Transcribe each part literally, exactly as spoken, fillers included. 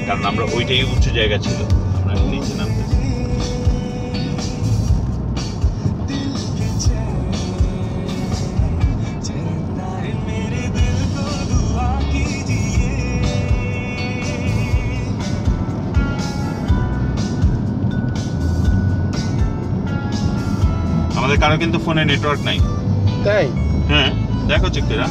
কারণ আমরা ওইটাই উঁচু জায়গা ছিল, আমরা নিচে নামতেছি। আমাদের কারো কিন্তু ফোনে নেটওয়ার্ক নাই, তাই? হ্যাঁ দেখো চেক করে।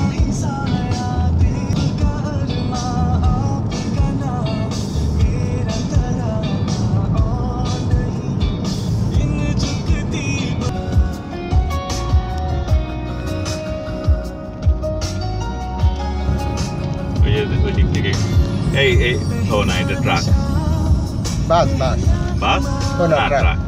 ওই দিক থেকে এই এই ও না, এটা ট্রাক, বাস বাস বাস ও না, না ট্রাক। ট্রাক।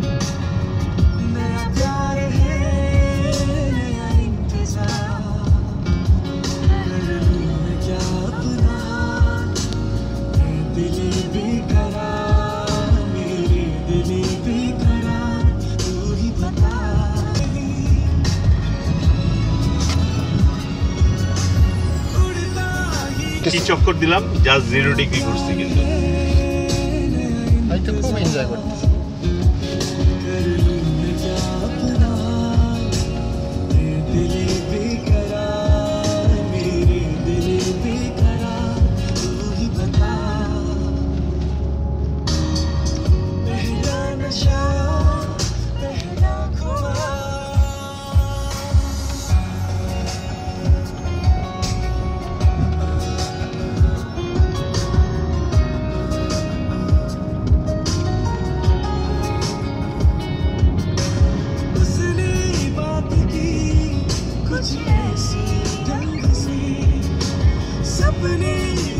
কি চক্কর দিলাম, জাস্ট জিরো ডিগ্রি করছি কিন্তু আমি তো খুব এনজয় করতেছি। कुछ ऐसी ढंग से सपने